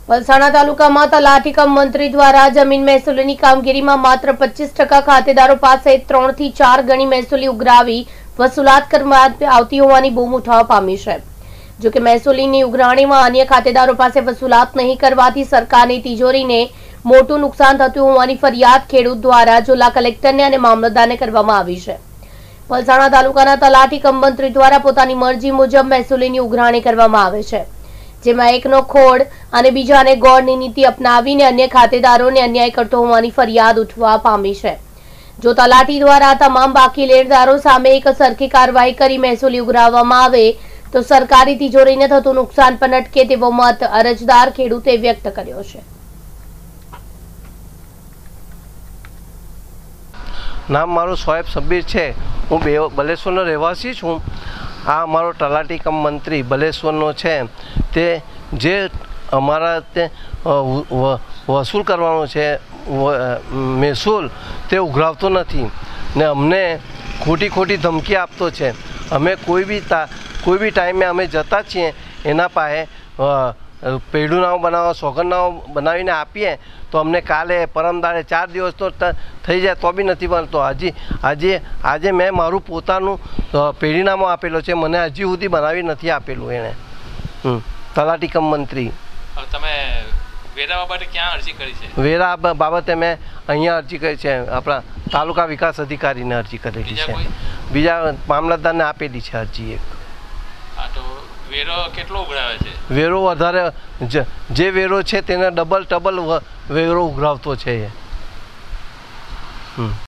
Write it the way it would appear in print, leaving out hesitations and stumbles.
વલસાડ તાલુકામાં તલાટી કમ મંત્રી દ્વારા જમીન મહેસૂલની કામગીરીમાં માત્ર 25% ખાતેદારો પાસે 3 થી 4 ગણી મહેસૂલી ઉઘરાવી વસૂલાત કરવામાં આવતી હોવાની બૂમ ઉઠાવવા પામી છે। જો કે મહેસૂલીની ઉઘરાણીમાં અન્ય ખાતેદારો પાસે વસૂલાત નહીં કરવાથી સરકારની તિજોરીને મોટું નુકસાન થતું હોવાની ફરિયાદ ખેડૂત દ્વારા જિલ્લા કલેક્ટરને અને મામલતદારને કરવામાં આવી છે। વલસાડ તાલુકાના તલાટી કમ મંત્રી દ્વારા પોતાની મરજી મુજબ મહેસૂલીની ઉઘરાણી કરવામાં આવે છે, જેમાં એકનો ખોડ અને બીજાને ગોળની નીતિ અપનાવીને અન્ય ખાતેદારોને અન્યાય કરતો હોવાની ફરિયાદ ઉઠવા પામી છે। જો તલાટી દ્વારા તમામ બાકી લેણદારો સામે એક સરખી કાર્યવાહી કરી મહેસૂલી ઉઘરાવવામાં આવે તો સરકારી તિજોરીને થતું નુકસાન પણ અટકે તેવો મત અરજદાર ખેડૂતે વ્યક્ત કર્યો છે। નામ મારું શોએબ શબ્બીર છે। હું બલેશ્વરનો રહેવાસી છું। આ અમારો તલાટી કમ મંત્રી બલેશ્વરનો છે, તે જે અમારા તે વસૂલ કરવાનો છે મહેસૂલ તે ઉઘરાવતો નથી ને અમને ખોટી ધમકી આપતો છે। અમે કોઈ બી ટાઈમે અમે જતા છીએ એના પાસે પેઢુનામું બનાવવા સોગંદનામું બનાવીને આપીએ તો અમને કાલે પરમદાડે 4 દિવસ તો થઈ જાય તો બી નથી બનતો। આજે મેં મારું પોતાનું પેઢીનામું આપેલો છે, મને હજી સુધી બનાવી નથી આપેલું એણે તલાટી કમ મંત્રી। તમે વેરા બાબતે ક્યાં અરજી કરી છે? વેરા બાબતે મેં અહીંયા અરજી કરી છે, આપણા તાલુકા વિકાસ અધિકારીને અરજી કરેલી છે, બીજા મામલતદારને આપેલી છે અરજી એક। હા, તો વેરો કેટલો ઉઘરાવે છે? વેરો વધારે, જે વેરો છે તેને ડબલ વેરો ઉઘરાવતો છે એ।